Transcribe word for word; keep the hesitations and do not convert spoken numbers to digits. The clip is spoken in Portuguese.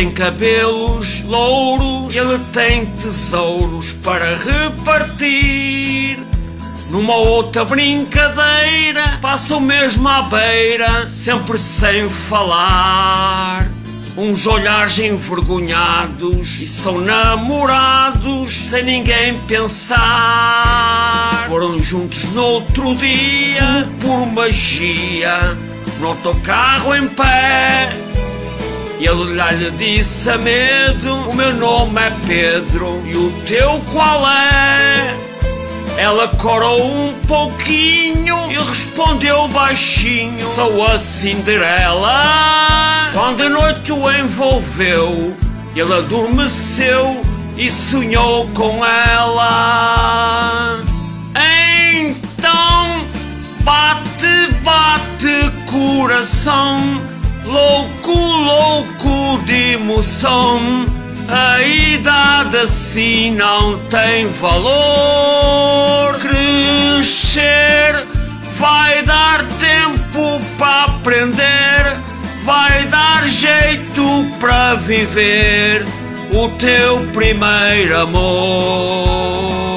tem cabelos louros, ele tem tesouros para repartir. Numa outra brincadeira, passam mesmo à beira, sempre sem falar. Uns olhares envergonhados e são namorados sem ninguém pensar. Foram juntos no outro dia, por magia, no autocarro em pé. E ele lá lhe disse a medo: o meu nome é Pedro, e o teu qual é? Ela corou um pouquinho e respondeu baixinho: sou a Cinderela. Quando a noite o envolveu, ele adormeceu e sonhou com ela. Então bate, bate coração, louco, louco de emoção. A idade assim não tem valor. Crescer vai dar tempo para aprender, vai dar jeito para viver o teu primeiro amor.